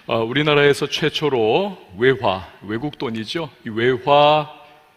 우리나라에서 최초로 외국 돈이죠. 이 외화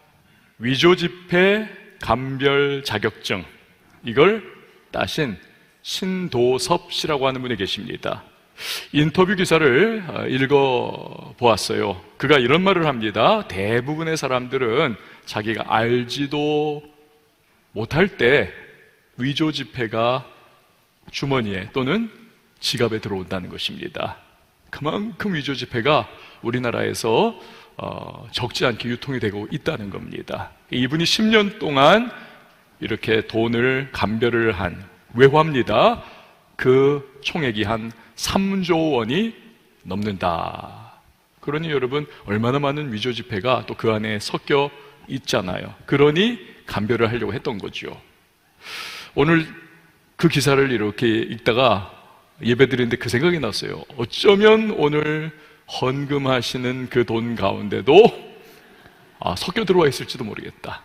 위조지폐 감별 자격증, 이걸 따신 신도섭 씨라고 하는 분이 계십니다. 인터뷰 기사를 읽어보았어요. 그가 이런 말을 합니다. 대부분의 사람들은 자기가 알지도 못할 때 위조지폐가 주머니에 또는 지갑에 들어온다는 것입니다. 그만큼 위조지폐가 우리나라에서 적지 않게 유통이 되고 있다는 겁니다. 이분이 10년 동안 이렇게 돈을 감별을 한 외화입니다. 그 총액이 한 3조 원이 넘는다. 그러니 여러분, 얼마나 많은 위조지폐가 또 그 안에 섞여 있잖아요. 그러니 감별을 하려고 했던 거죠. 오늘 그 기사를 이렇게 읽다가 예배드리는데 그 생각이 났어요. 어쩌면 오늘 헌금하시는 그 돈 가운데도 섞여 들어와 있을지도 모르겠다.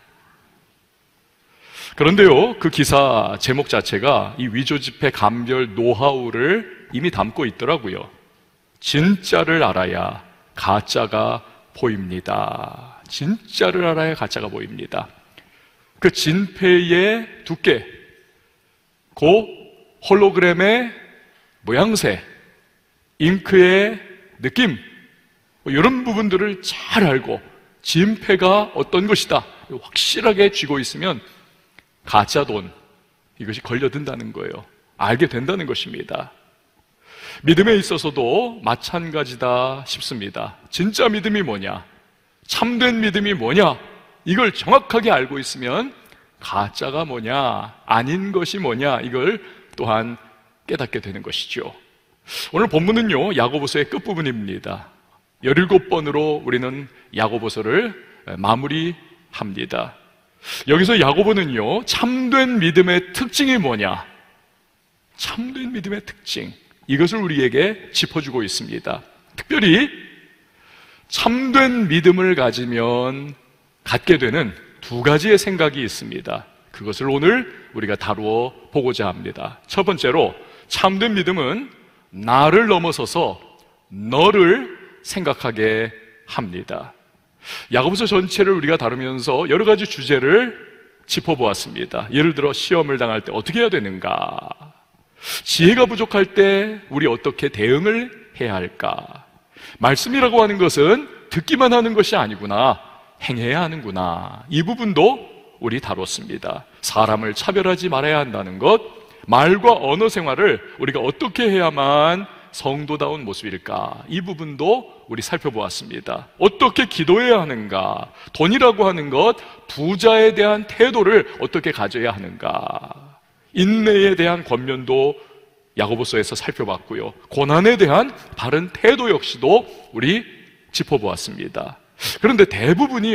그런데요, 그 기사 제목 자체가 이 위조지폐 감별 노하우를 이미 담고 있더라고요. 진짜를 알아야 가짜가 보입니다. 진짜를 알아야 가짜가 보입니다. 그 진폐의 두께, 그 홀로그램의 모양새, 잉크의 느낌, 이런 부분들을 잘 알고 진폐가 어떤 것이다 확실하게 쥐고 있으면 가짜 돈, 이것이 걸려든다는 거예요. 알게 된다는 것입니다. 믿음에 있어서도 마찬가지다 싶습니다. 진짜 믿음이 뭐냐, 참된 믿음이 뭐냐, 이걸 정확하게 알고 있으면 가짜가 뭐냐, 아닌 것이 뭐냐, 이걸 또한 깨닫게 되는 것이죠. 오늘 본문은요, 야고보서의 끝부분입니다. 17번으로 우리는 야고보서를 마무리합니다. 여기서 야고보는요, 참된 믿음의 특징이 뭐냐, 참된 믿음의 특징, 이것을 우리에게 짚어주고 있습니다. 특별히 참된 믿음을 가지면 갖게 되는 두 가지의 생각이 있습니다. 그것을 오늘 우리가 다루어 보고자 합니다. 첫 번째로, 참된 믿음은 나를 넘어서서 너를 생각하게 합니다. 야고보서 전체를 우리가 다루면서 여러 가지 주제를 짚어보았습니다. 예를 들어 시험을 당할 때 어떻게 해야 되는가, 지혜가 부족할 때 우리 어떻게 대응을 해야 할까, 말씀이라고 하는 것은 듣기만 하는 것이 아니구나, 행해야 하는구나, 이 부분도 우리 다뤘습니다. 사람을 차별하지 말아야 한다는 것, 말과 언어 생활을 우리가 어떻게 해야만 성도다운 모습일까, 이 부분도 우리 살펴보았습니다. 어떻게 기도해야 하는가, 돈이라고 하는 것, 부자에 대한 태도를 어떻게 가져야 하는가, 인내에 대한 권면도 야고보서에서 살펴봤고요. 고난에 대한 바른 태도 역시도 우리 짚어보았습니다. 그런데 대부분이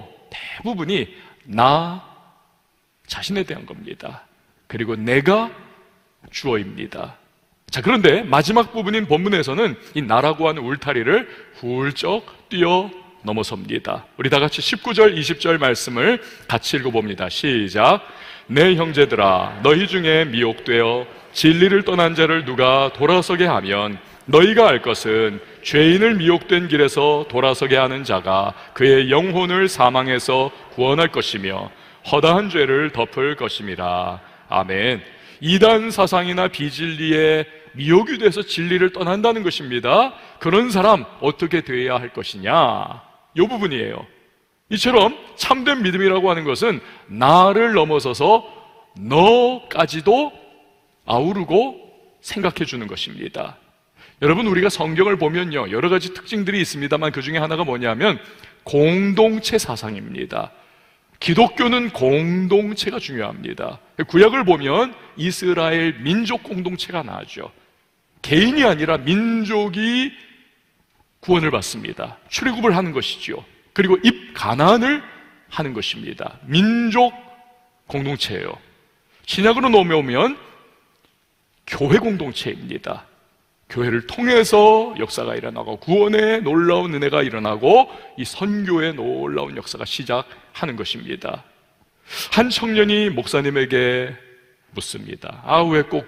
나 자신에 대한 겁니다. 그리고 내가 주어입니다. 자, 그런데 마지막 부분인 본문에서는 이 나라고 하는 울타리를 훌쩍 뛰어 넘어섭니다. 우리 다 같이 19절, 20절 말씀을 같이 읽어봅니다. 시작. 내 형제들아, 너희 중에 미혹되어 진리를 떠난 자를 누가 돌아서게 하면 너희가 알 것은 죄인을 미혹된 길에서 돌아서게 하는 자가 그의 영혼을 사망에서 구원할 것이며 허다한 죄를 덮을 것임이라. 아멘. 이단 사상이나 비진리에 미혹이 돼서 진리를 떠난다는 것입니다. 그런 사람 어떻게 되어야 할 것이냐, 이 부분이에요. 이처럼 참된 믿음이라고 하는 것은 나를 넘어서서 너까지도 아우르고 생각해 주는 것입니다. 여러분, 우리가 성경을 보면요, 여러 가지 특징들이 있습니다만 그 중에 하나가 뭐냐면 공동체 사상입니다. 기독교는 공동체가 중요합니다. 구약을 보면 이스라엘 민족 공동체가 나죠. 개인이 아니라 민족이 구원을 받습니다. 출애굽을 하는 것이죠. 그리고 입가난을 하는 것입니다. 민족 공동체예요. 신약으로 넘어오면 교회 공동체입니다. 교회를 통해서 역사가 일어나고 구원의 놀라운 은혜가 일어나고 이 선교의 놀라운 역사가 시작하는 것입니다. 한 청년이 목사님에게 묻습니다. 왜 꼭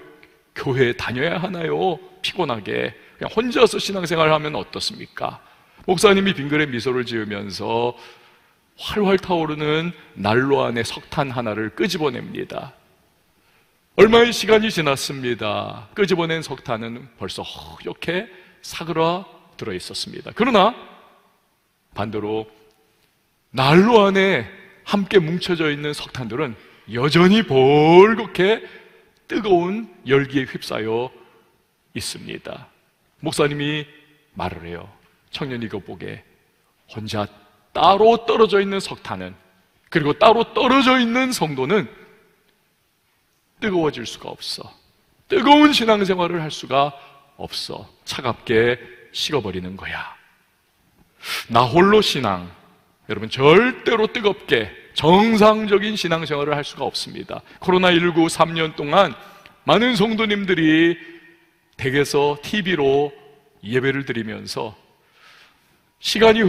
교회에 다녀야 하나요? 피곤하게 그냥 혼자서 신앙생활을 하면 어떻습니까? 목사님이 빙그레 미소를 지으면서 활활 타오르는 난로 안에 석탄 하나를 끄집어냅니다. 얼마의 시간이 지났습니다. 끄집어낸 석탄은 벌써 허옇게 사그라들어 있었습니다. 그러나 반대로 난로 안에 함께 뭉쳐져 있는 석탄들은 여전히 벌겋게 뜨거운 열기에 휩싸여 있습니다. 목사님이 말을 해요. 청년이 이거 보게, 혼자 따로 떨어져 있는 석탄은, 그리고 따로 떨어져 있는 성도는 뜨거워질 수가 없어. 뜨거운 신앙생활을 할 수가 없어. 차갑게 식어버리는 거야. 나 홀로 신앙, 여러분 절대로 뜨겁게 정상적인 신앙생활을 할 수가 없습니다. 코로나19 3년 동안 많은 성도님들이 댁에서 TV로 예배를 드리면서 시간이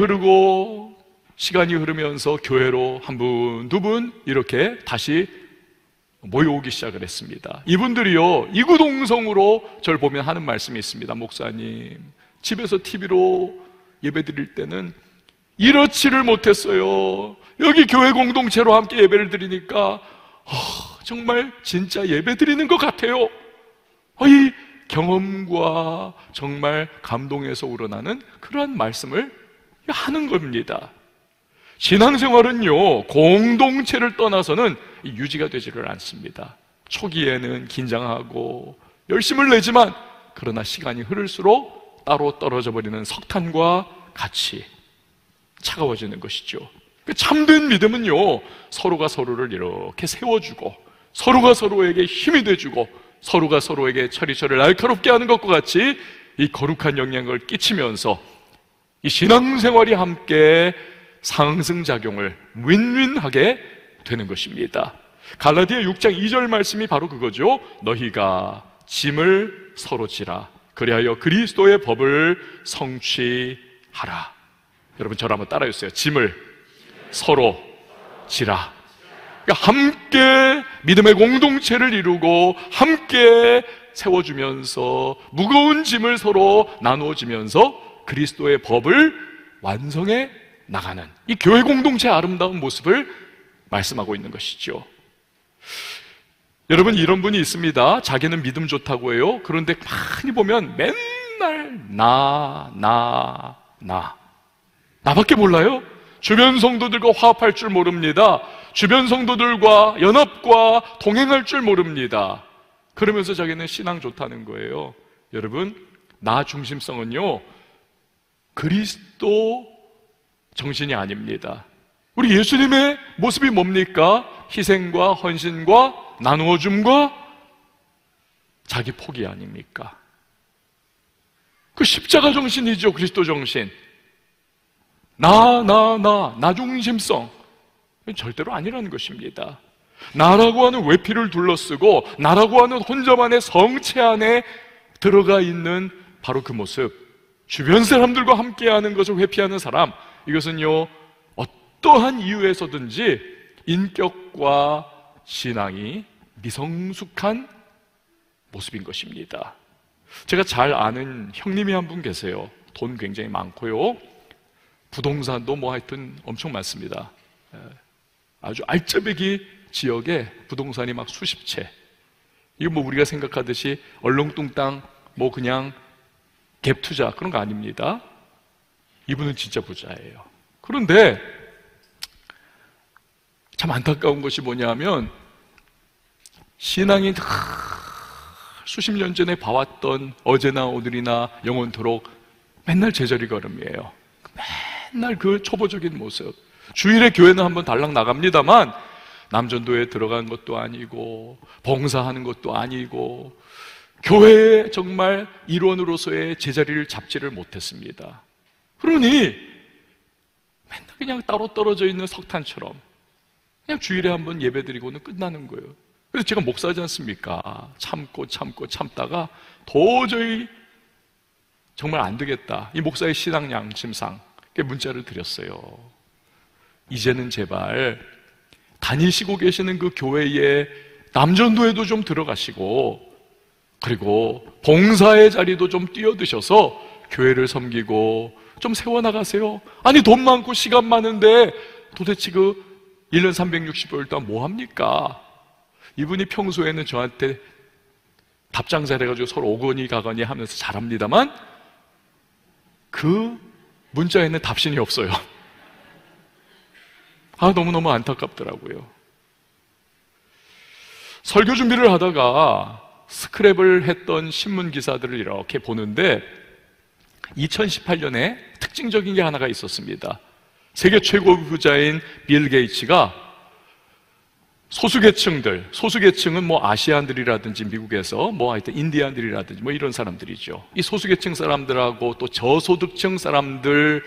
흐르면서 교회로 한 분, 두 분 이렇게 다시 모여오기 시작을 했습니다. 이분들이요, 이구동성으로 저를 보면 하는 말씀이 있습니다. 목사님, 집에서 TV로 예배 드릴 때는 이렇지를 못했어요. 여기 교회 공동체로 함께 예배를 드리니까 정말 진짜 예배 드리는 것 같아요. 이 경험과 정말 감동에서 우러나는 그러한 말씀을 하는 겁니다. 신앙생활은요, 공동체를 떠나서는 유지가 되지를 않습니다. 초기에는 긴장하고 열심을 내지만, 그러나 시간이 흐를수록 따로 떨어져 버리는 석탄과 같이 차가워지는 것이죠. 참된 믿음은요, 서로가 서로를 이렇게 세워주고, 서로가 서로에게 힘이 돼주고, 서로가 서로에게 처리처를 날카롭게 하는 것과 같이 이 거룩한 영향을 끼치면서 이 신앙생활이 함께 상승작용을 윈윈하게 되는 것입니다. 갈라디아 6장 2절 말씀이 바로 그거죠. 너희가 짐을 서로 지라, 그리하여 그리스도의 법을 성취하라. 여러분 저를 한번 따라해주세요. 짐을 서로 지라. 그러니까 함께 믿음의 공동체를 이루고 함께 세워주면서 무거운 짐을 서로 나누어지면서 그리스도의 법을 완성해 나가는 이 교회 공동체의 아름다운 모습을 말씀하고 있는 것이죠. 여러분, 이런 분이 있습니다. 자기는 믿음 좋다고 해요. 그런데 많이 보면 맨날 나밖에 몰라요. 주변 성도들과 화합할 줄 모릅니다. 주변 성도들과 연합과 동행할 줄 모릅니다. 그러면서 자기는 신앙 좋다는 거예요. 여러분, 나 중심성은요, 그리스도 정신이 아닙니다. 우리 예수님의 모습이 뭡니까? 희생과 헌신과 나누어줌과 자기 포기 아닙니까? 그 십자가 정신이죠. 그리스도 정신. 나 중심성 절대로 아니라는 것입니다. 나라고 하는 외피를 둘러쓰고 나라고 하는 혼자만의 성체 안에 들어가 있는 바로 그 모습, 주변 사람들과 함께하는 것을 회피하는 사람, 이것은요 어떠한 이유에서든지 인격과 신앙이 미성숙한 모습인 것입니다. 제가 잘 아는 형님이 한 분 계세요. 돈 굉장히 많고요, 부동산도 뭐 하여튼 엄청 많습니다. 아주 알짜배기 지역에 부동산이 막 수십 채. 이거 뭐 우리가 생각하듯이 얼렁뚱땅 뭐 그냥 갭 투자 그런 거 아닙니다. 이분은 진짜 부자예요. 그런데 참 안타까운 것이 뭐냐면, 신앙이 수십 년 전에 봐왔던 어제나 오늘이나 영원토록 맨날 제자리 걸음이에요. 맨날 그 초보적인 모습. 주일에 교회는 한번 달랑 나갑니다만 남전도에 들어간 것도 아니고 봉사하는 것도 아니고 교회에 정말 일원으로서의 제자리를 잡지를 못했습니다. 그러니 맨날 그냥 따로 떨어져 있는 석탄처럼 그냥 주일에 한번 예배드리고는 끝나는 거예요. 그래서 제가 목사지 않습니까? 참다가 도저히 정말 안 되겠다, 이 목사의 신앙 양심상 문자를 드렸어요. 이제는 제발 다니시고 계시는 그 교회에 남전도에도 좀 들어가시고 그리고 봉사의 자리도 좀 뛰어드셔서 교회를 섬기고 좀 세워나가세요. 아니 돈 많고 시간 많은데 도대체 그 1년 365일 동안 뭐 합니까? 이분이 평소에는 저한테 답장 잘해가지고 서로 오거니 가거니 하면서 잘합니다만 그 문자에는 답신이 없어요. 너무너무 안타깝더라고요. 설교 준비를 하다가 스크랩을 했던 신문 기사들을 이렇게 보는데 2018년에 특징적인 게 하나가 있었습니다. 세계 최고 부자인 빌 게이츠가 소수계층은 뭐 아시안들이라든지 미국에서 뭐 하여튼 인디안들이라든지 뭐 이런 사람들이죠. 이 소수계층 사람들하고 또 저소득층 사람들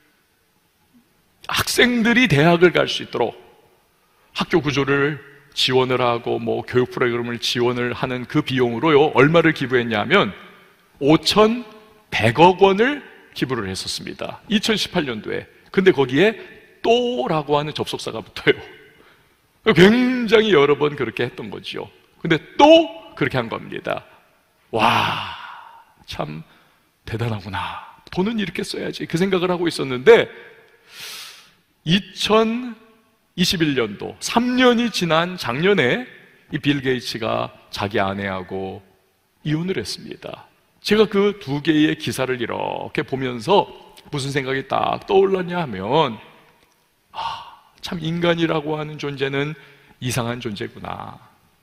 학생들이 대학을 갈 수 있도록 학교 구조를 지원을 하고 뭐 교육 프로그램을 지원을 하는 그 비용으로요 얼마를 기부했냐면 5,100억 원을 기부를 했었습니다. 2018년도에. 근데 거기에 또라고 하는 접속사가 붙어요. 굉장히 여러 번 그렇게 했던 거죠. 근데 또 그렇게 한 겁니다. 와, 참 대단하구나. 돈은 이렇게 써야지. 그 생각을 하고 있었는데 2021년도 3년이 지난 작년에 이 빌 게이츠가 자기 아내하고 이혼을 했습니다. 제가 그 두 개의 기사를 이렇게 보면서 무슨 생각이 딱 떠올랐냐 하면 참 인간이라고 하는 존재는 이상한 존재구나.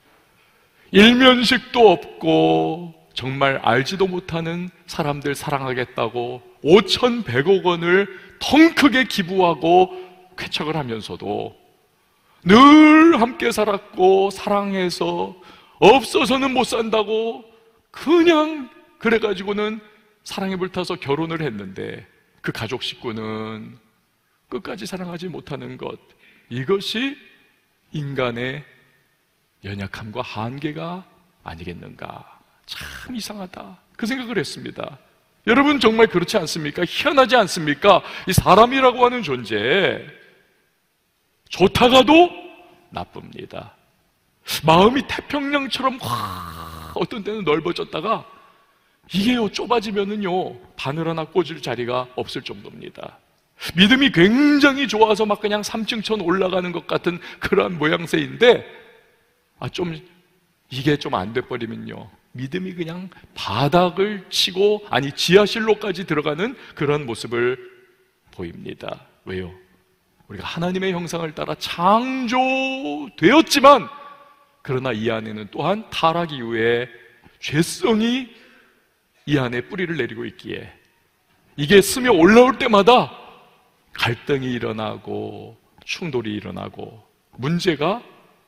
일면식도 없고 정말 알지도 못하는 사람들 사랑하겠다고 5,100억 원을 통 크게 기부하고 쾌척을 하면서도 늘 함께 살았고 사랑해서 없어서는 못 산다고 그냥 그래가지고는 사랑에 불타서 결혼을 했는데 그 가족 식구는 끝까지 사랑하지 못하는 것, 이것이 인간의 연약함과 한계가 아니겠는가. 참 이상하다. 그 생각을 했습니다. 여러분 정말 그렇지 않습니까? 희한하지 않습니까? 이 사람이라고 하는 존재 좋다가도 나쁩니다. 마음이 태평양처럼 어떤 때는 넓어졌다가 이게요 좁아지면은요 바늘 하나 꽂을 자리가 없을 정도입니다. 믿음이 굉장히 좋아서 막 그냥 3층천 올라가는 것 같은 그러한 모양새인데 이게 좀 안 돼버리면요 믿음이 그냥 바닥을 치고 지하실로까지 들어가는 그런 모습을 보입니다. 왜요? 우리가 하나님의 형상을 따라 창조되었지만 그러나 이 안에는 또한 타락 이후에 죄성이 이 안에 뿌리를 내리고 있기에 이게 스며 올라올 때마다 갈등이 일어나고 충돌이 일어나고 문제가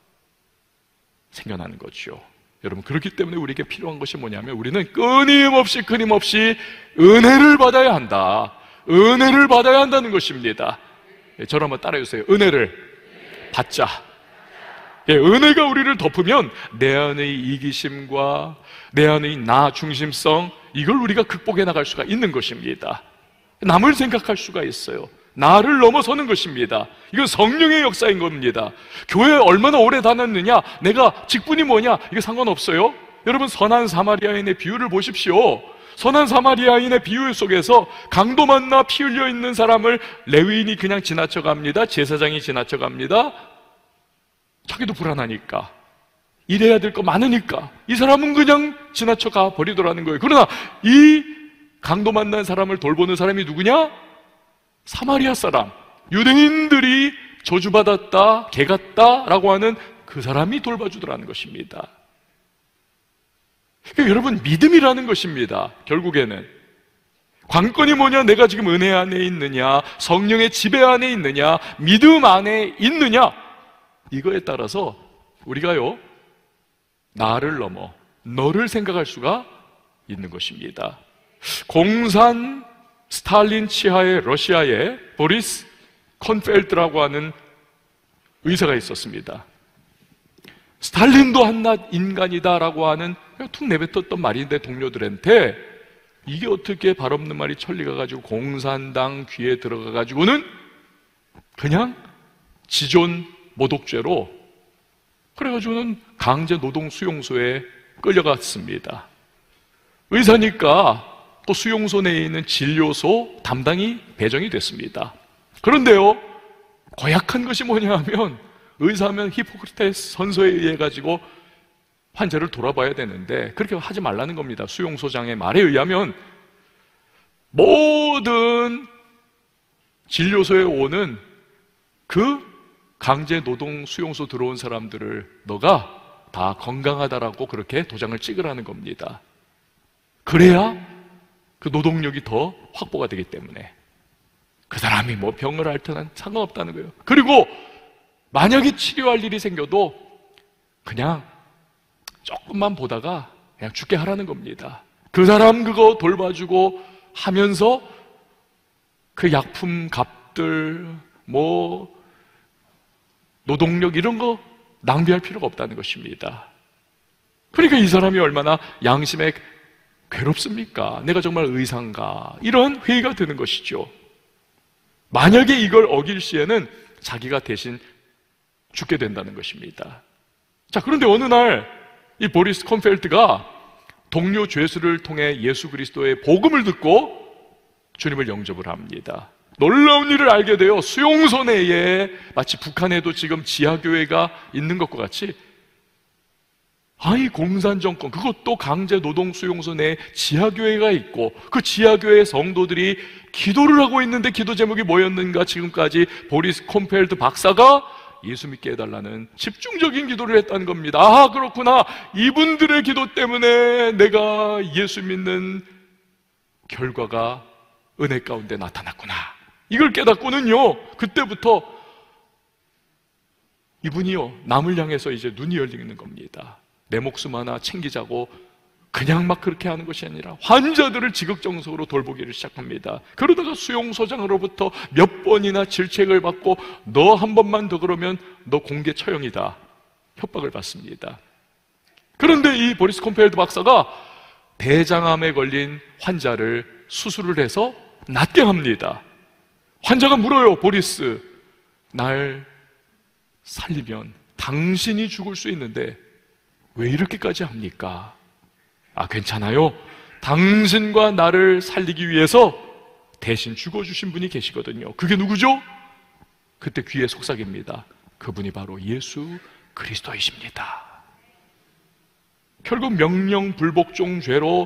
생겨나는 거죠. 여러분 그렇기 때문에 우리에게 필요한 것이 뭐냐면 우리는 끊임없이 은혜를 받아야 한다. 은혜를 받아야 한다는 것입니다. 저를 한번 따라해주세요. 은혜를 받자. 은혜가 우리를 덮으면 내 안의 이기심과 내 안의 나 중심성, 이걸 우리가 극복해 나갈 수가 있는 것입니다. 남을 생각할 수가 있어요. 나를 넘어서는 것입니다. 이건 성령의 역사인 겁니다. 교회에 얼마나 오래 다녔느냐, 내가 직분이 뭐냐, 이게 상관없어요. 여러분 선한 사마리아인의 비유를 보십시오. 선한 사마리아인의 비유 속에서 강도 만나 피 흘려 있는 사람을 레위인이 그냥 지나쳐갑니다. 제사장이 지나쳐갑니다. 자기도 불안하니까, 일해야 될 거 많으니까 이 사람은 그냥 지나쳐가 버리더라는 거예요. 그러나 이 강도 만난 사람을 돌보는 사람이 누구냐? 사마리아 사람, 유대인들이 저주받았다, 개 같다 라고 하는 그 사람이 돌봐주더라는 것입니다. 그러니까 여러분 믿음이라는 것입니다. 결국에는 관건이 뭐냐? 내가 지금 은혜 안에 있느냐, 성령의 지배 안에 있느냐, 믿음 안에 있느냐, 이거에 따라서 우리가요 나를 넘어 너를 생각할 수가 있는 것입니다. 공산 스탈린 치하의 러시아에 보리스 콘펠트라고 하는 의사가 있었습니다. 스탈린도 한낱 인간이다라고 하는 툭 내뱉었던 말인데 동료들한테 이게 어떻게 발 없는 말이 천리가 가지고 공산당 귀에 들어가 가지고는 그냥 지존 모독죄로 그래가지고는 강제 노동 수용소에 끌려갔습니다. 의사니까 또 수용소 내에 있는 진료소 담당이 배정이 됐습니다. 그런데요, 고약한 것이 뭐냐 하면 의사하면 히포크라테스 선서에 의해 가지고 환자를 돌아봐야 되는데 그렇게 하지 말라는 겁니다. 수용소장의 말에 의하면 모든 진료소에 오는 그 강제 노동 수용소 들어온 사람들을 너가 다 건강하다라고 그렇게 도장을 찍으라는 겁니다. 그래야 그 노동력이 더 확보가 되기 때문에 그 사람이 뭐 병을 앓든 상관없다는 거예요. 그리고 만약에 치료할 일이 생겨도 그냥 조금만 보다가 그냥 죽게 하라는 겁니다. 그 사람 그거 돌봐주고 하면서 그 약품 값들 뭐 노동력 이런 거 낭비할 필요가 없다는 것입니다. 그러니까 이 사람이 얼마나 양심에 괴롭습니까? 내가 정말 의사인가? 이런 회의가 드는 것이죠. 만약에 이걸 어길 시에는 자기가 대신 죽게 된다는 것입니다. 자, 그런데 어느 날 이 보리스 콘펠트가 동료 죄수를 통해 예수 그리스도의 복음을 듣고 주님을 영접을 합니다. 놀라운 일을 알게 돼요. 수용소 내에 마치 북한에도 지금 지하교회가 있는 것과 같이 아이 공산정권 그것도 강제 노동 수용소 내에 지하교회가 있고 그 지하교회 성도들이 기도를 하고 있는데 기도 제목이 뭐였는가? 지금까지 보리스 콘펠트 박사가 예수 믿게 해달라는 집중적인 기도를 했다는 겁니다. 아, 그렇구나. 이분들의 기도 때문에 내가 예수 믿는 결과가 은혜 가운데 나타났구나. 이걸 깨닫고는요, 그때부터 이분이요, 남을 향해서 이제 눈이 열리는 겁니다. 내 목숨 하나 챙기자고 그냥 막 그렇게 하는 것이 아니라 환자들을 지극정성으로 돌보기를 시작합니다. 그러다가 수용소장으로부터 몇 번이나 질책을 받고 너 한 번만 더 그러면 너 공개 처형이다 협박을 받습니다. 그런데 이 보리스 콘펠트 박사가 대장암에 걸린 환자를 수술을 해서 낫게 합니다. 환자가 물어요. 보리스, 날 살리면 당신이 죽을 수 있는데 왜 이렇게까지 합니까? 아, 괜찮아요. 당신과 나를 살리기 위해서 대신 죽어주신 분이 계시거든요. 그게 누구죠? 그때 귀에 속삭입니다. 그분이 바로 예수 그리스도이십니다. 결국 명령불복종죄로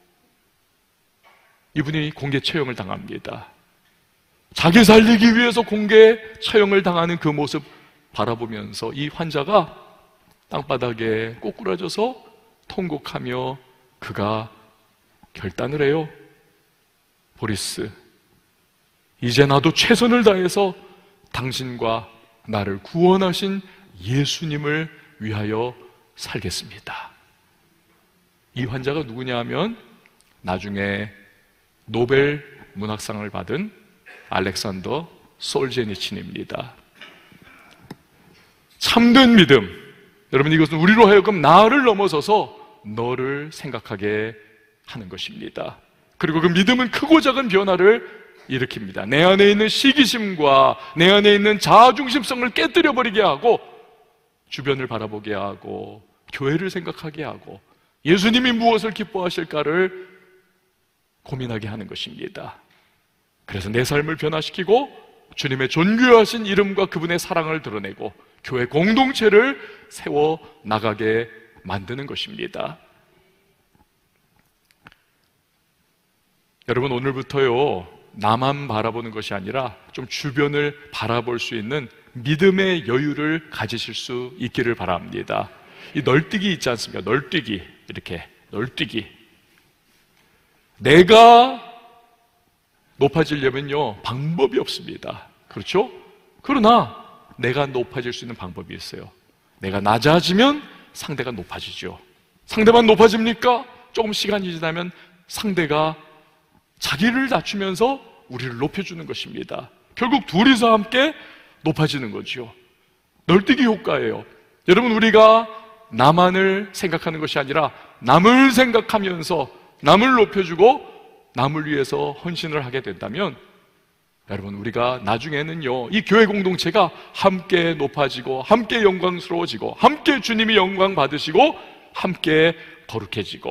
이분이 공개 처형을 당합니다. 자기 살리기 위해서 공개 처형을 당하는 그 모습 바라보면서 이 환자가 땅바닥에 꼬꾸라져서 통곡하며 그가 결단을 해요. 보리스, 이제 나도 최선을 다해서 당신과 나를 구원하신 예수님을 위하여 살겠습니다. 이 환자가 누구냐 하면 나중에 노벨 문학상을 받은 알렉산더 솔제니친입니다. 참된 믿음, 여러분, 이것은 우리로 하여금 나를 넘어서서 너를 생각하게 하는 것입니다. 그리고 그 믿음은 크고 작은 변화를 일으킵니다. 내 안에 있는 시기심과 내 안에 있는 자아중심성을 깨뜨려 버리게 하고 주변을 바라보게 하고 교회를 생각하게 하고 예수님이 무엇을 기뻐하실까를 고민하게 하는 것입니다. 그래서 내 삶을 변화시키고 주님의 존귀하신 이름과 그분의 사랑을 드러내고 교회 공동체를 세워 나가게 만드는 것입니다. 여러분, 오늘부터요, 나만 바라보는 것이 아니라 좀 주변을 바라볼 수 있는 믿음의 여유를 가지실 수 있기를 바랍니다. 이 널뛰기 있지 않습니까? 널뛰기, 이렇게 널뛰기. 내가 높아지려면요, 방법이 없습니다. 그렇죠? 그러나 내가 높아질 수 있는 방법이 있어요. 내가 낮아지면 상대가 높아지죠. 상대만 높아집니까? 조금 시간이 지나면 상대가 자기를 낮추면서 우리를 높여주는 것입니다. 결국 둘이서 함께 높아지는 거죠. 널뛰기 효과예요. 여러분, 우리가 나만을 생각하는 것이 아니라 남을 생각하면서 남을 높여주고 남을 위해서 헌신을 하게 된다면 여러분, 우리가 나중에는요, 이 교회 공동체가 함께 높아지고 함께 영광스러워지고 함께 주님이 영광 받으시고 함께 거룩해지고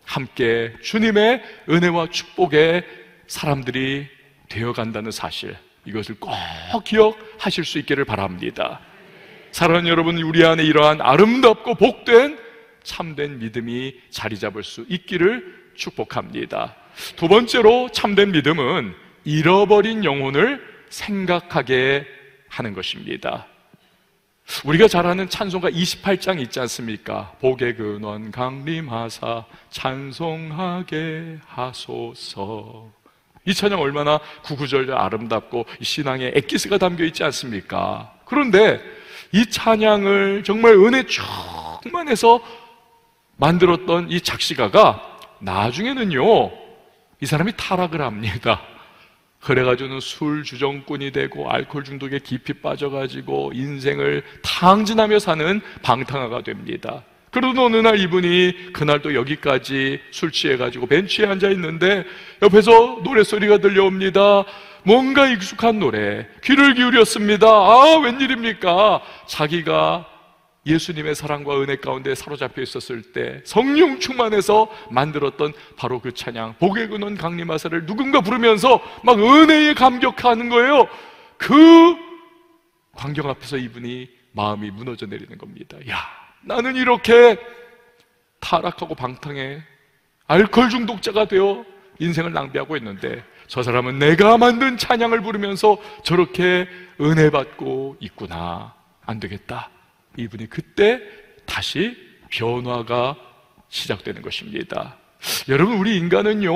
함께 주님의 은혜와 축복의 사람들이 되어간다는 사실, 이것을 꼭 기억하실 수 있기를 바랍니다. 사랑하는 여러분, 우리 안에 이러한 아름답고 복된 참된 믿음이 자리 잡을 수 있기를 축복합니다. 두 번째로, 참된 믿음은 잃어버린 영혼을 생각하게 하는 것입니다. 우리가 잘 아는 찬송가 28장 있지 않습니까? 복의 근원 강림하사 찬송하게 하소서. 이 찬양 얼마나 구구절절 아름답고 신앙의 엑기스가 담겨 있지 않습니까? 그런데 이 찬양을 정말 은혜 충만해서 만들었던 이 작시가가 나중에는요, 이 사람이 타락을 합니다. 그래가지고는 술 주정꾼이 되고 알코올 중독에 깊이 빠져가지고 인생을 탕진하며 사는 방탕아가 됩니다. 그러던 어느 날 이분이 그날 또 여기까지 술 취해가지고 벤치에 앉아 있는데 옆에서 노래소리가 들려옵니다. 뭔가 익숙한 노래. 귀를 기울였습니다. 아, 웬일입니까? 자기가 예수님의 사랑과 은혜 가운데 사로잡혀 있었을 때 성령 충만해서 만들었던 바로 그 찬양, 복의 근원 강림하사를 누군가 부르면서 막 은혜에 감격하는 거예요. 그 광경 앞에서 이분이 마음이 무너져 내리는 겁니다. 야, 나는 이렇게 타락하고 방탕해 알코올 중독자가 되어 인생을 낭비하고 있는데 저 사람은 내가 만든 찬양을 부르면서 저렇게 은혜 받고 있구나. 안 되겠다. 이분이 그때 다시 변화가 시작되는 것입니다. 여러분, 우리 인간은요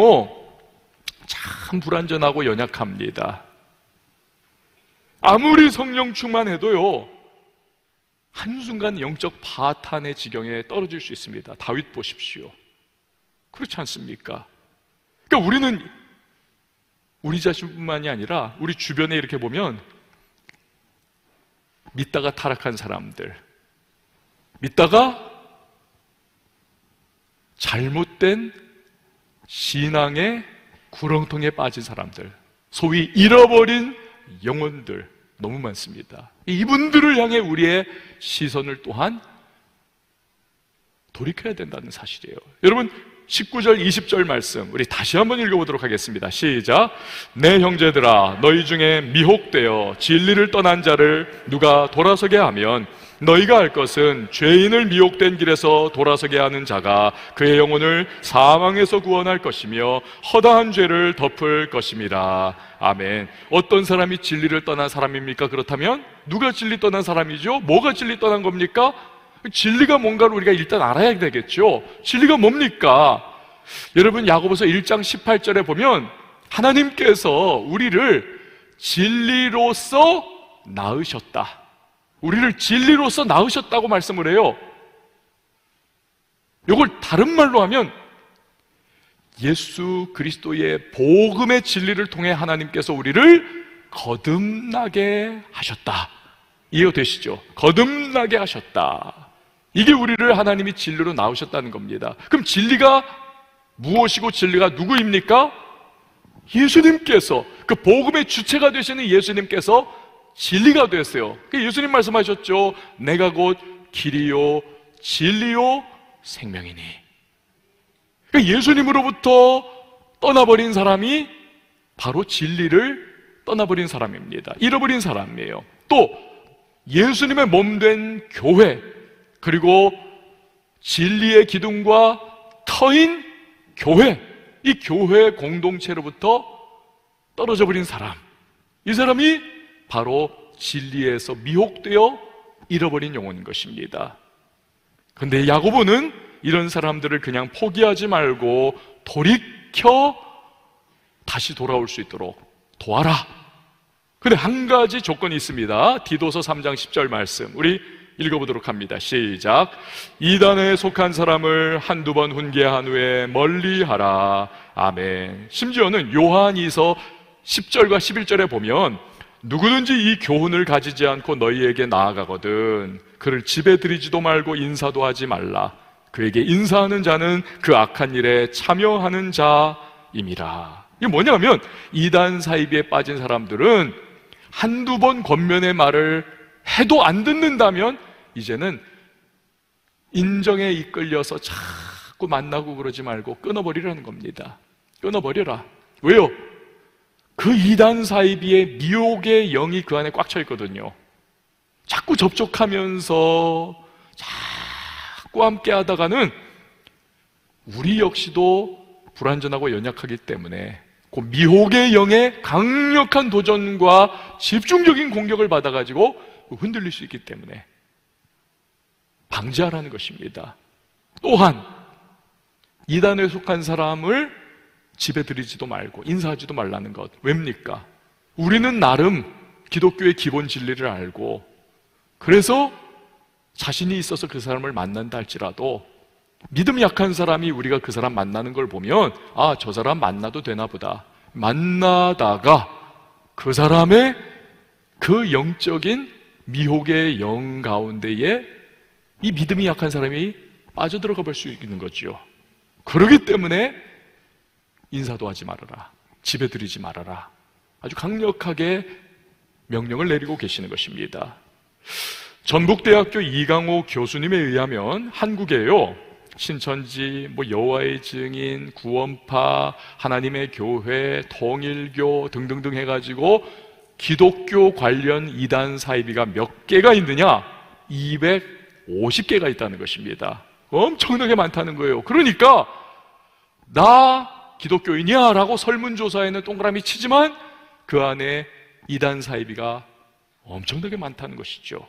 참 불완전하고 연약합니다. 아무리 성령 충만해도요 한순간 영적 파탄의 지경에 떨어질 수 있습니다. 다윗 보십시오. 그렇지 않습니까? 그러니까 우리는 우리 자신뿐만이 아니라 우리 주변에 이렇게 보면 믿다가 타락한 사람들, 믿다가 잘못된 신앙의 구렁텅이에 빠진 사람들, 소위 잃어버린 영혼들 너무 많습니다. 이분들을 향해 우리의 시선을 또한 돌이켜야 된다는 사실이에요. 여러분, 19절 20절 말씀 우리 다시 한번 읽어보도록 하겠습니다. 시작. 내 형제들아, 너희 중에 미혹되어 진리를 떠난 자를 누가 돌아서게 하면 너희가 알 것은 죄인을 미혹된 길에서 돌아서게 하는 자가 그의 영혼을 사망에서 구원할 것이며 허다한 죄를 덮을 것임이라. 아멘. 어떤 사람이 진리를 떠난 사람입니까? 그렇다면 누가 진리 떠난 사람이죠? 뭐가 진리 떠난 겁니까? 진리가 뭔가를 우리가 일단 알아야 되겠죠. 진리가 뭡니까? 여러분, 야고보서 1장 18절에 보면 하나님께서 우리를 진리로서 낳으셨다. 우리를 진리로서 낳으셨다고 말씀을 해요. 이걸 다른 말로 하면 예수 그리스도의 복음의 진리를 통해 하나님께서 우리를 거듭나게 하셨다. 이해되시죠? 거듭나게 하셨다. 이게 우리를 하나님이 진리로 낳으셨다는 겁니다. 그럼 진리가 무엇이고 진리가 누구입니까? 예수님께서, 그 복음의 주체가 되시는 예수님께서 진리가 됐어요. 예수님 말씀하셨죠. 내가 곧 길이요 진리요 생명이니. 그러니까 예수님으로부터 떠나버린 사람이 바로 진리를 떠나버린 사람입니다. 잃어버린 사람이에요. 또 예수님의 몸된 교회, 그리고 진리의 기둥과 터인 교회, 이 교회 공동체로부터 떨어져 버린 사람, 이 사람이 바로 진리에서 미혹되어 잃어버린 영혼인 것입니다. 그런데 야고보는 이런 사람들을 그냥 포기하지 말고 돌이켜 다시 돌아올 수 있도록 도와라. 근데 한 가지 조건이 있습니다. 디도서 3장 10절 말씀 우리 읽어보도록 합니다. 시작. 이단에 속한 사람을 한두 번 훈계한 후에 멀리하라. 아멘. 심지어는 요한이서 10절과 11절에 보면 누구든지 이 교훈을 가지지 않고 너희에게 나아가거든 그를 집에 들이지도 말고 인사도 하지 말라. 그에게 인사하는 자는 그 악한 일에 참여하는 자임이라. 이게 뭐냐면 이단 사이비에 빠진 사람들은 한두 번 권면의 말을 해도 안 듣는다면 이제는 인정에 이끌려서 자꾸 만나고 그러지 말고 끊어버리라는 겁니다. 끊어버려라. 왜요? 그 이단 사이비의 미혹의 영이 그 안에 꽉 차 있거든요. 자꾸 접촉하면서 자꾸 함께 하다가는 우리 역시도 불완전하고 연약하기 때문에 그 미혹의 영의 강력한 도전과 집중적인 공격을 받아가지고 흔들릴 수 있기 때문에 방지하라는 것입니다. 또한 이단에 속한 사람을 집에 들이지도 말고 인사하지도 말라는 것. 왜입니까? 우리는 나름 기독교의 기본 진리를 알고 그래서 자신이 있어서 그 사람을 만난다 할지라도 믿음 약한 사람이 우리가 그 사람 만나는 걸 보면 아, 저 사람 만나도 되나 보다. 만나다가 그 사람의 그 영적인 미혹의 영 가운데에 이 믿음이 약한 사람이 빠져들어가 볼 수 있는 거죠. 그렇기 때문에 인사도 하지 말아라. 집에 들이지 말아라. 아주 강력하게 명령을 내리고 계시는 것입니다. 전북대학교 이강호 교수님에 의하면 한국에요, 신천지, 여호와의 증인, 구원파, 하나님의 교회, 통일교 등등등 해가지고 기독교 관련 이단 사이비가 몇 개가 있느냐? 250개가 있다는 것입니다. 엄청나게 많다는 거예요. 그러니까 나 기독교인이야 라고 설문조사에는 동그라미 치지만 그 안에 이단 사이비가 엄청나게 많다는 것이죠.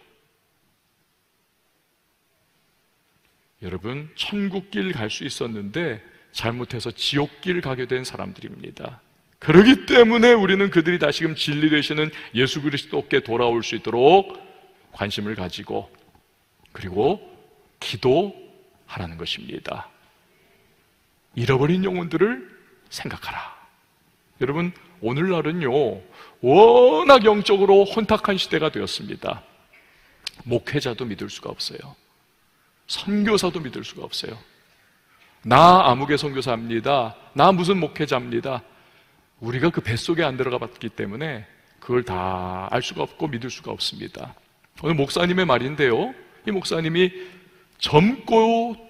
여러분, 천국길 갈 수 있었는데 잘못해서 지옥길 가게 된 사람들입니다. 그렇기 때문에 우리는 그들이 다시금 진리 되시는 예수 그리스도께 돌아올 수 있도록 관심을 가지고 그리고 기도하라는 것입니다. 잃어버린 영혼들을 생각하라. 여러분, 오늘날은요 워낙 영적으로 혼탁한 시대가 되었습니다. 목회자도 믿을 수가 없어요. 선교사도 믿을 수가 없어요. 나 아무개 선교사입니다. 나 무슨 목회자입니다. 우리가 그 뱃속에 안 들어가 봤기 때문에 그걸 다 알 수가 없고 믿을 수가 없습니다. 오늘 목사님의 말인데요, 이 목사님이 젊고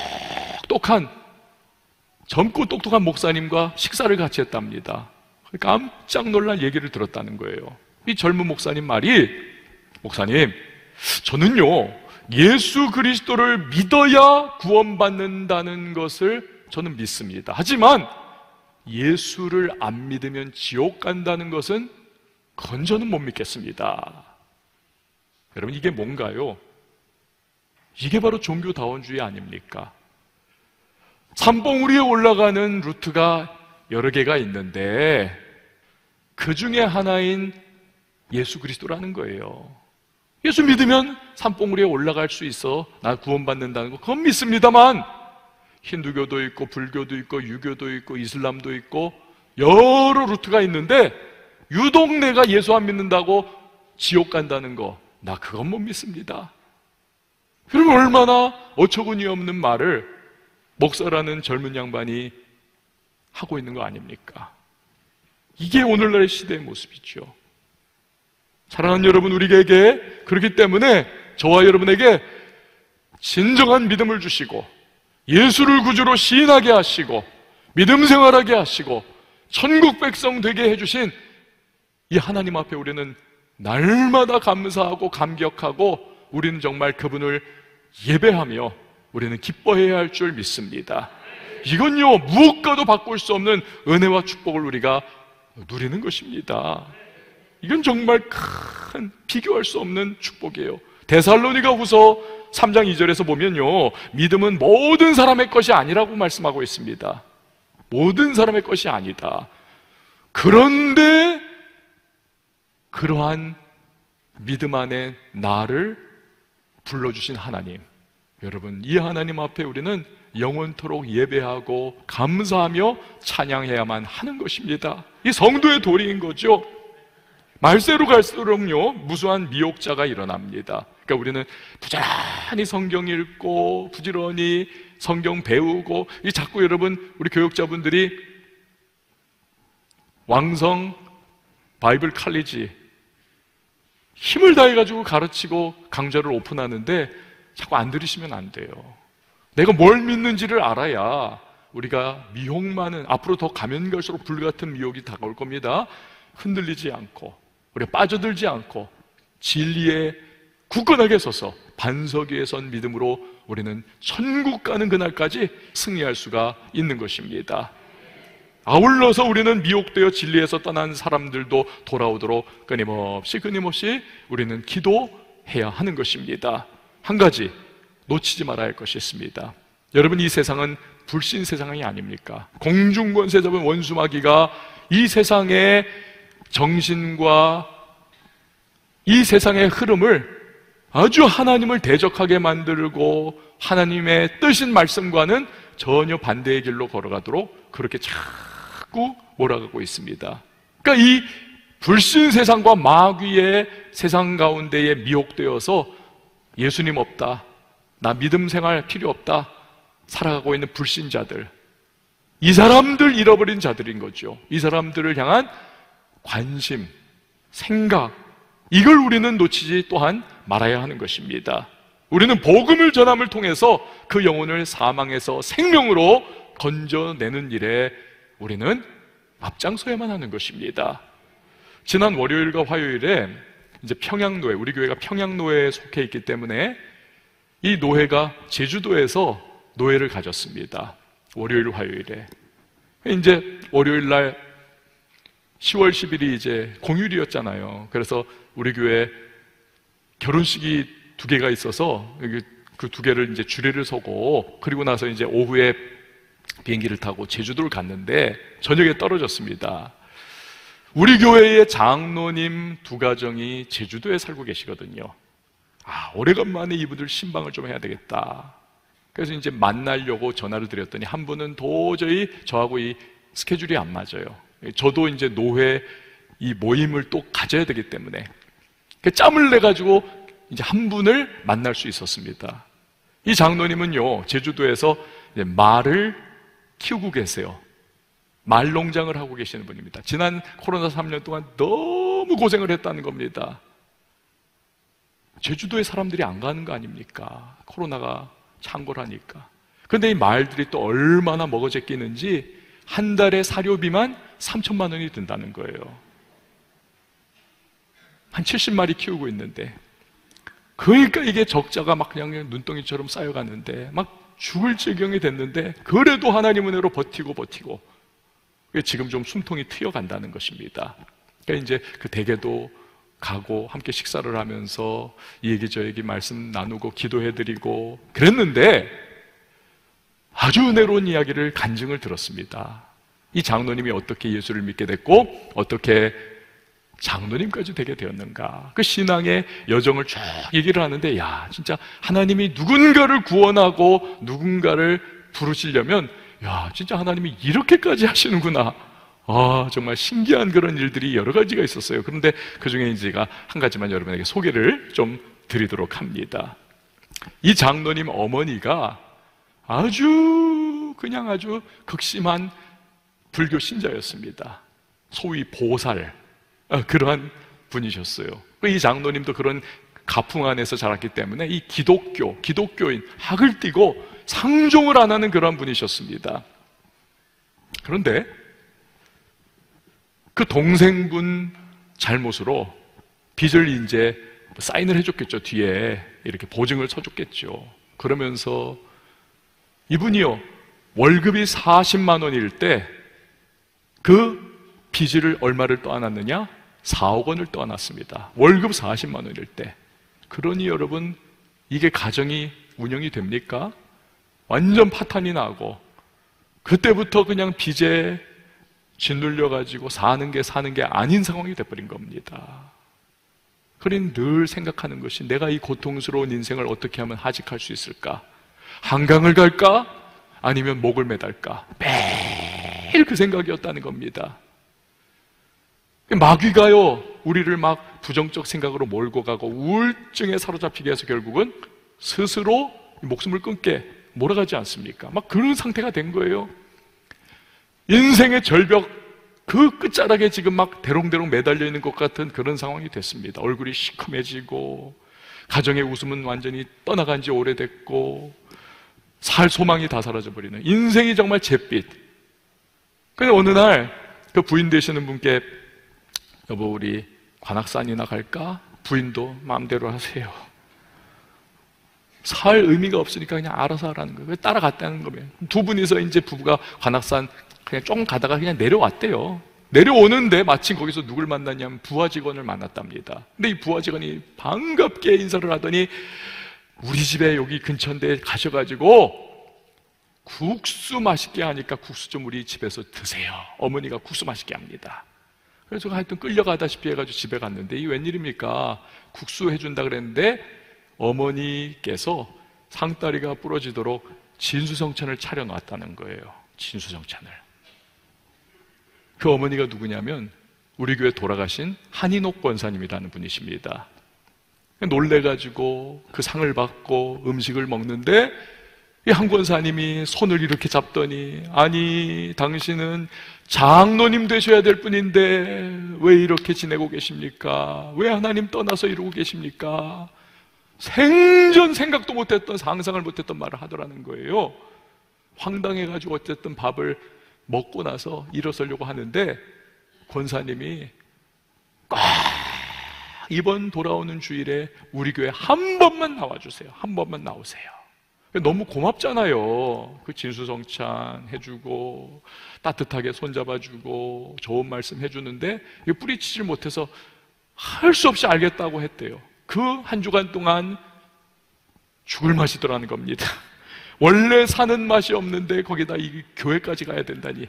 똑똑한 목사님과 식사를 같이 했답니다. 깜짝 놀란 얘기를 들었다는 거예요. 이 젊은 목사님 말이, 목사님, 저는요 예수 그리스도를 믿어야 구원받는다는 것을 저는 믿습니다. 하지만 예수를 안 믿으면 지옥 간다는 것은 그건 저는 못 믿겠습니다. 여러분, 이게 뭔가요? 이게 바로 종교다원주의 아닙니까? 산봉 위에 올라가는 루트가 여러 개가 있는데 그 중에 하나인 예수 그리스도라는 거예요. 예수 믿으면 산봉 위에 올라갈 수 있어. 나 구원받는다는 거 그건 믿습니다만 힌두교도 있고 불교도 있고 유교도 있고 이슬람도 있고 여러 루트가 있는데 유독 내가 예수 안 믿는다고 지옥 간다는 거, 나 그건 못 믿습니다. 그러면 얼마나 어처구니 없는 말을 목사라는 젊은 양반이 하고 있는 거 아닙니까? 이게 오늘날의 시대의 모습이죠. 사랑하는 여러분, 우리에게 그렇기 때문에 저와 여러분에게 진정한 믿음을 주시고 예수를 구주로 시인하게 하시고 믿음 생활하게 하시고 천국 백성 되게 해주신 이 하나님 앞에 우리는 날마다 감사하고 감격하고 우리는 정말 그분을 예배하며 우리는 기뻐해야 할 줄 믿습니다. 이건요 무엇과도 바꿀 수 없는 은혜와 축복을 우리가 누리는 것입니다. 이건 정말 큰 비교할 수 없는 축복이에요. 데살로니가 후서 3장 2절에서 보면요, 믿음은 모든 사람의 것이 아니라고 말씀하고 있습니다. 모든 사람의 것이 아니다. 그런데 그러한 믿음 안에 나를 불러주신 하나님, 여러분, 이 하나님 앞에 우리는 영원토록 예배하고 감사하며 찬양해야만 하는 것입니다. 이 성도의 도리인 거죠. 말세로 갈수록요 무수한 미혹자가 일어납니다. 그러니까 우리는 부지런히 성경 읽고 부지런히 성경 배우고, 이 자꾸 여러분 우리 교육자분들이 왕성 바이블 칼리지 힘을 다해가지고 가르치고 강좌를 오픈하는데 자꾸 안 들으시면 안 돼요. 내가 뭘 믿는지를 알아야 우리가 미혹만은, 앞으로 더 가면 갈수록 불같은 미혹이 다가올 겁니다. 흔들리지 않고, 우리가 빠져들지 않고 진리에 굳건하게 서서 반석 위에 선 믿음으로 우리는 천국 가는 그날까지 승리할 수가 있는 것입니다. 아울러서 우리는 미혹되어 진리에서 떠난 사람들도 돌아오도록 끊임없이 우리는 기도해야 하는 것입니다. 한 가지 놓치지 말아야 할 것이 있습니다. 여러분, 이 세상은 불신 세상이 아닙니까? 공중권세 잡은 원수 마귀가 이 세상의 정신과 이 세상의 흐름을 아주 하나님을 대적하게 만들고 하나님의 뜻인 말씀과는 전혀 반대의 길로 걸어가도록 그렇게 자꾸 몰아가고 있습니다. 그러니까 이 불신 세상과 마귀의 세상 가운데에 미혹되어서 예수님 없다, 나 믿음 생활 필요 없다 살아가고 있는 불신자들, 이 사람들 잃어버린 자들인 거죠. 이 사람들을 향한 관심, 생각, 이걸 우리는 놓치지 또한 말아야 하는 것입니다. 우리는 복음을 전함을 통해서 그 영혼을 사망에서 생명으로 건져내는 일에 우리는 앞장서야만 하는 것입니다. 지난 월요일과 화요일에 이제 평양노회, 우리 교회가 평양노회에 속해 있기 때문에 이 노회가 제주도에서 노회를 가졌습니다. 월요일, 화요일에. 이제 월요일 날 10월 10일이 이제 공휴일이었잖아요. 그래서 우리 교회 결혼식이 2개가 있어서 그 2개를 이제 주례를 서고, 그리고 나서 이제 오후에 비행기를 타고 제주도를 갔는데 저녁에 떨어졌습니다. 우리 교회의 장로님 2가정이 제주도에 살고 계시거든요. 오래간만에 이분들 신방을 좀 해야 되겠다. 그래서 이제 만나려고 전화를 드렸더니 한 분은 도저히 저하고 이 스케줄이 안 맞아요. 저도 이제 노회 이 모임을 또 가져야 되기 때문에 짬을 내가지고 이제 한 분을 만날 수 있었습니다. 이 장로님은요, 제주도에서 이제 말을 키우고 계세요. 말 농장을 하고 계시는 분입니다. 지난 코로나 3년 동안 너무 고생을 했다는 겁니다. 제주도에 사람들이 안 가는 거 아닙니까? 코로나가 창궐하니까. 그런데 이 말들이 또 얼마나 먹어제 끼는지 한 달에 사료비만 3천만 원이 든다는 거예요. 한 70마리 키우고 있는데, 그러니까 이게 적자가 막 그냥 눈덩이처럼 쌓여갔는데 막 죽을 지경이 됐는데, 그래도 하나님 은혜로 버티고 지금 좀 숨통이 트여간다는 것입니다. 그러니까 이제 그 댁에도 가고 함께 식사를 하면서 이 얘기 저 얘기 말씀 나누고 기도해드리고 그랬는데 아주 은혜로운 이야기를, 간증을 들었습니다. 이 장로님이 어떻게 예수를 믿게 됐고 어떻게 장로님까지 되게 되었는가, 그 신앙의 여정을 쭉 얘기를 하는데, 야, 진짜 하나님이 누군가를 구원하고 누군가를 부르시려면 야, 진짜 하나님이 이렇게까지 하시는구나. 정말 신기한 그런 일들이 여러 가지가 있었어요. 그런데 그 중에 제가 한 가지만 여러분에게 소개를 좀 드리도록 합니다. 이 장로님 어머니가 아주 극심한 불교 신자였습니다. 소위 보살, 그러한 분이셨어요. 이 장로님도 그런 가풍 안에서 자랐기 때문에 이 기독교인, 학을 띠고 상종을 안 하는 그러한 분이셨습니다. 그런데 그 동생분 잘못으로 빚을 이제 사인을 해줬겠죠. 뒤에 이렇게 보증을 서줬겠죠. 그러면서 이분이요, 월급이 40만 원일 때 그 빚을 얼마를 떠안았느냐? 4억 원을 떠안았습니다. 월급 40만 원일 때. 그러니 여러분, 이게 가정이 운영이 됩니까? 완전 파탄이 나고 그때부터 그냥 빚에 짓눌려가지고 사는 게 아닌 상황이 돼버린 겁니다. 그러니 늘 생각하는 것이, 내가 이 고통스러운 인생을 어떻게 하면 하직할 수 있을까? 한강을 갈까? 아니면 목을 매달까? 매일 그 생각이었다는 겁니다. 마귀가요, 우리를 막 부정적 생각으로 몰고 가고 우울증에 사로잡히게 해서 결국은 스스로 목숨을 끊게 몰아가지 않습니까? 막 그런 상태가 된 거예요. 인생의 절벽 그 끝자락에 지금 막 대롱대롱 매달려 있는 것 같은 그런 상황이 됐습니다. 얼굴이 시커매지고 가정의 웃음은 완전히 떠나간 지 오래됐고 살 소망이 다 사라져버리는, 인생이 정말 잿빛. 근데 어느 날 그 부인 되시는 분께 여보 우리 관악산이나 갈까? 부인도 마음대로 하세요. 살 의미가 없으니까 그냥 알아서 하라는 거예요. 따라갔다는 거예요. 두 분이서 이제 부부가 관악산 그냥 조금 가다가 그냥 내려왔대요. 내려오는데 마침 거기서 누굴 만났냐면 부하 직원을 만났답니다. 근데 이 부하 직원이 반갑게 인사를 하더니 우리 집에 여기 근처인데 가셔가지고 국수 맛있게 하니까 국수 좀 우리 집에서 드세요. 어머니가 국수 맛있게 합니다. 그래서 하여튼 끌려가다시피 해가지고 집에 갔는데 이 웬일입니까? 국수 해준다 그랬는데 어머니께서 상다리가 부러지도록 진수성찬을 차려놨다는 거예요. 진수성찬을. 그 어머니가 누구냐면 우리 교회 돌아가신 한인옥 권사님이라는 분이십니다. 놀래가지고 그 상을 받고 음식을 먹는데 이 한 권사님이 손을 이렇게 잡더니 아니 당신은 장로님 되셔야 될 분인데 왜 이렇게 지내고 계십니까? 왜 하나님 떠나서 이러고 계십니까? 생전 생각도 못했던, 상상을 못했던 말을 하더라는 거예요. 황당해가지고 어쨌든 밥을 먹고 나서 일어서려고 하는데 권사님이 꼭 이번 돌아오는 주일에 우리 교회 한 번만 나와주세요. 한 번만 나오세요. 너무 고맙잖아요. 그 진수성찬 해주고 따뜻하게 손잡아주고 좋은 말씀 해주는데 뿌리치질 못해서 할 수 없이 알겠다고 했대요. 그 한 주간 동안 죽을 맛이더라는 겁니다. 원래 사는 맛이 없는데 거기다 이 교회까지 가야 된다니.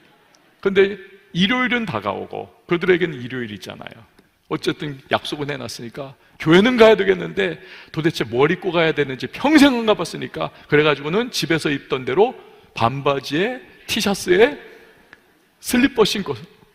근데 일요일은 다가오고 그들에게는 일요일 있잖아요. 어쨌든 약속은 해놨으니까 교회는 가야 되겠는데 도대체 뭘 입고 가야 되는지 평생 안 가봤으니까 그래가지고는 집에서 입던 대로 반바지에 티셔츠에 슬리퍼 신고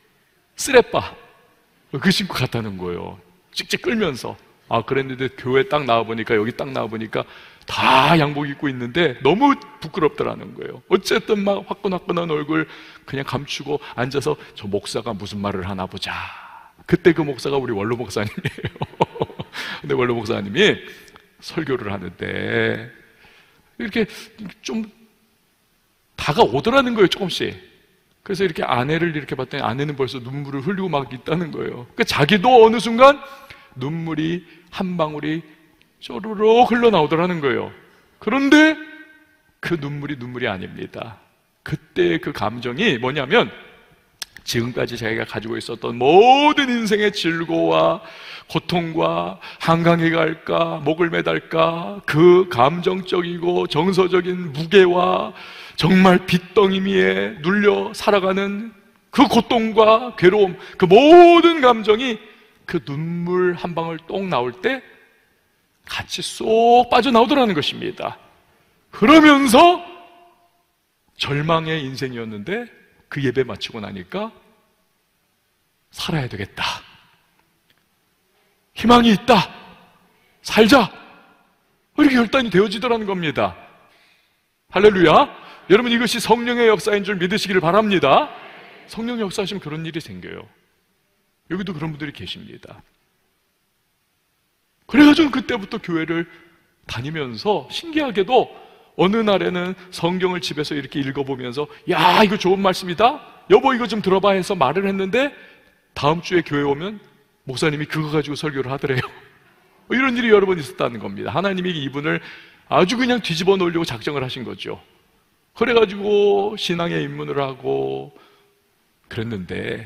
쓰레빠 그 신고 갔다는 거예요. 찍찍 끌면서. 아 그랬는데 교회 딱 나와보니까 여기 딱 나와보니까 다 양복 입고 있는데 너무 부끄럽더라는 거예요. 어쨌든 막 화끈화끈한 얼굴 그냥 감추고 앉아서 저 목사가 무슨 말을 하나 보자. 그때 그 목사가 우리 원로 목사님이에요. 근데 원로 목사님이 설교를 하는데 이렇게 좀 다가오더라는 거예요, 조금씩. 그래서 이렇게 아내를 이렇게 봤더니 아내는 벌써 눈물을 흘리고 막 있다는 거예요. 그러니까 자기도 어느 순간 눈물이 한 방울이 쪼르륵 흘러나오더라는 거예요. 그런데 그 눈물이 아닙니다. 그때 그 감정이 뭐냐면 지금까지 자기가 가지고 있었던 모든 인생의 질고와 고통과 한강에 갈까 목을 매달까 그 감정적이고 정서적인 무게와 정말 빚덩이미에 눌려 살아가는 그 고통과 괴로움, 그 모든 감정이 그 눈물 한 방울 똥 나올 때 같이 쏙 빠져나오더라는 것입니다. 그러면서 절망의 인생이었는데 그 예배 마치고 나니까 살아야 되겠다, 희망이 있다, 살자, 이렇게 결단이 되어지더라는 겁니다. 할렐루야. 여러분 이것이 성령의 역사인 줄 믿으시기를 바랍니다. 성령의 역사하시면 그런 일이 생겨요. 여기도 그런 분들이 계십니다. 그래가지고 그때부터 교회를 다니면서 신기하게도 어느 날에는 성경을 집에서 이렇게 읽어보면서 야 이거 좋은 말씀이다, 여보 이거 좀 들어봐 해서 말을 했는데 다음 주에 교회 오면 목사님이 그거 가지고 설교를 하더래요. 이런 일이 여러 번 있었다는 겁니다. 하나님이 이분을 아주 그냥 뒤집어 놓으려고 작정을 하신 거죠. 그래가지고 신앙에 입문을 하고 그랬는데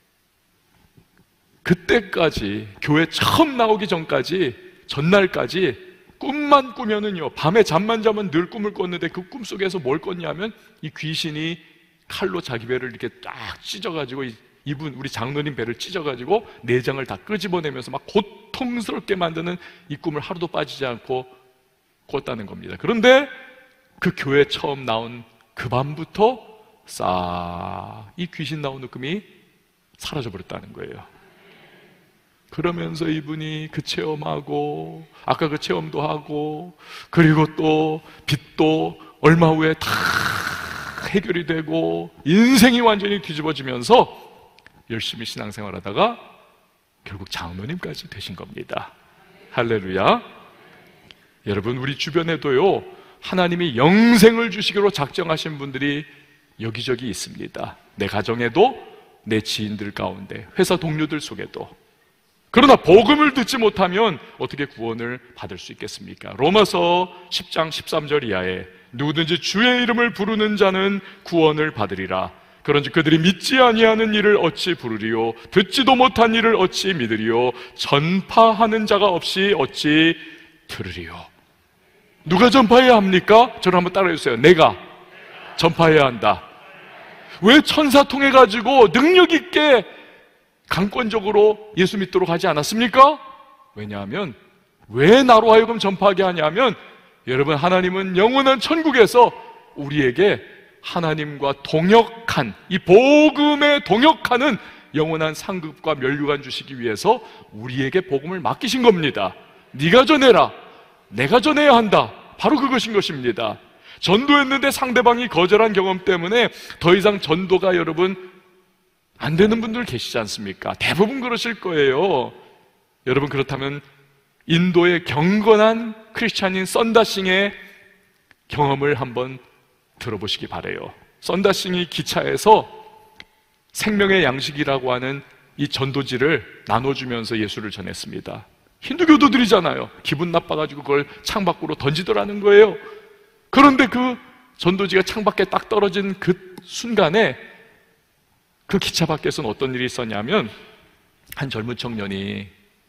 그때까지 교회 처음 나오기 전까지 전날까지 꿈만 꾸면은요 밤에 잠만 자면 늘 꿈을 꿨는데 그 꿈속에서 뭘 꿨냐면 이 귀신이 칼로 자기 배를 이렇게 딱 찢어가지고 이분 우리 장로님 배를 찢어가지고 내장을 다 끄집어내면서 막 고통스럽게 만드는 이 꿈을 하루도 빠지지 않고 꿨다는 겁니다. 그런데 그 교회 처음 나온 그 밤부터 싹 이 귀신 나오는 꿈이 사라져 버렸다는 거예요. 그러면서 이분이 그 체험하고 아까 그 체험도 하고 그리고 또 빚도 얼마 후에 다 해결이 되고 인생이 완전히 뒤집어지면서 열심히 신앙생활하다가 결국 장로님까지 되신 겁니다. 할렐루야. 여러분 우리 주변에도요 하나님이 영생을 주시기로 작정하신 분들이 여기저기 있습니다. 내 가정에도, 내 지인들 가운데, 회사 동료들 속에도. 그러나 복음을 듣지 못하면 어떻게 구원을 받을 수 있겠습니까? 로마서 10장 13절 이하에 누구든지 주의 이름을 부르는 자는 구원을 받으리라. 그런즉 그들이 믿지 아니하는 일을 어찌 부르리요? 듣지도 못한 일을 어찌 믿으리요? 전파하는 자가 없이 어찌 들으리요? 누가 전파해야 합니까? 저를 한번 따라해 주세요. 내가 전파해야 한다. 왜 천사 통해 가지고 능력 있게 강권적으로 예수 믿도록 하지 않았습니까? 왜냐하면 왜 나로 하여금 전파하게 하냐면, 여러분, 하나님은 영원한 천국에서 우리에게 하나님과 동역한, 이 복음에 동역하는 영원한 상급과 면류관 주시기 위해서 우리에게 복음을 맡기신 겁니다. 네가 전해라, 내가 전해야 한다. 바로 그것인 것입니다. 전도했는데 상대방이 거절한 경험 때문에 더 이상 전도가 여러분 안 되는 분들 계시지 않습니까? 대부분 그러실 거예요. 여러분, 그렇다면 인도의 경건한 크리스찬인 썬다싱의 경험을 한번 들어보시기 바래요. 썬다싱이 기차에서 생명의 양식이라고 하는 이 전도지를 나눠주면서 예수를 전했습니다. 힌두교도들이잖아요. 기분 나빠가지고 그걸 창밖으로 던지더라는 거예요. 그런데 그 전도지가 창밖에 딱 떨어진 그 순간에 그 기차 밖에서는 어떤 일이 있었냐면, 한 젊은 청년이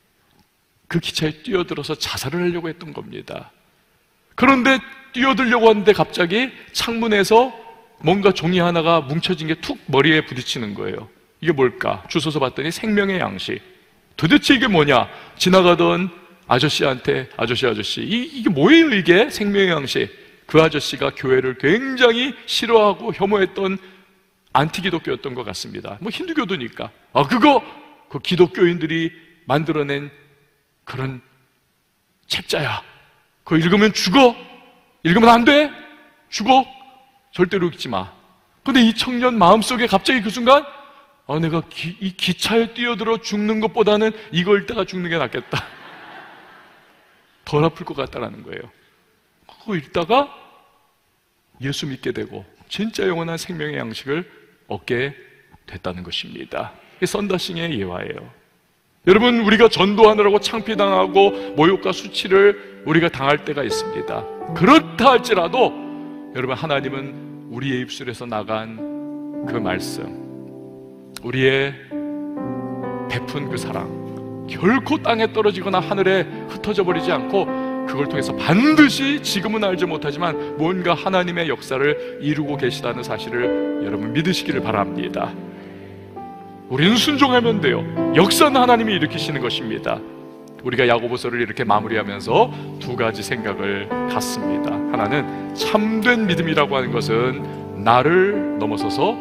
그 기차에 뛰어들어서 자살을 하려고 했던 겁니다. 그런데 뛰어들려고 하는데 갑자기 창문에서 뭔가 종이 하나가 뭉쳐진 게 툭 머리에 부딪히는 거예요. 이게 뭘까? 주워서 봤더니 생명의 양식. 도대체 이게 뭐냐? 지나가던 아저씨한테 아저씨 이게 뭐예요 이게? 생명의 양식. 그 아저씨가 교회를 굉장히 싫어하고 혐오했던 안티기독교였던 것 같습니다. 뭐 힌두교도니까. 그 기독교인들이 만들어낸 그런 책자야. 그거 읽으면 죽어. 읽으면 안 돼. 죽어. 절대로 읽지 마. 근데 이 청년 마음속에 갑자기 그 순간, 내가 이 기차에 뛰어들어 죽는 것보다는 이거 읽다가 죽는 게 낫겠다. 덜 아플 것 같다라는 거예요. 그거 읽다가 예수 믿게 되고 진짜 영원한 생명의 양식을 얻게 됐다는 것입니다. 이게 썬다싱의 예화예요. 여러분, 우리가 전도하느라고 창피당하고 모욕과 수치를 우리가 당할 때가 있습니다. 그렇다 할지라도 여러분, 하나님은 우리의 입술에서 나간 그 말씀, 우리의 베푼 그 사랑, 결코 땅에 떨어지거나 하늘에 흩어져 버리지 않고 그걸 통해서 반드시 지금은 알지 못하지만 뭔가 하나님의 역사를 이루고 계시다는 사실을 여러분 믿으시기를 바랍니다. 우리는 순종하면 돼요. 역사는 하나님이 일으키시는 것입니다. 우리가 야고보서를 이렇게 마무리하면서 두 가지 생각을 갖습니다. 하나는 참된 믿음이라고 하는 것은 나를 넘어서서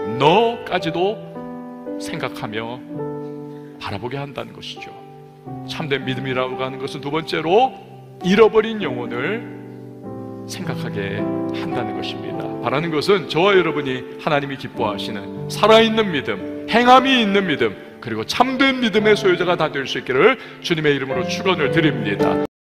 너까지도 생각하며 바라보게 한다는 것이죠. 참된 믿음이라고 하는 것은 두 번째로 잃어버린 영혼을 생각하게 한다는 것입니다. 바라는 것은 저와 여러분이 하나님이 기뻐하시는 살아있는 믿음, 행함이 있는 믿음, 그리고 참된 믿음의 소유자가 다 될 수 있기를 주님의 이름으로 축원을 드립니다.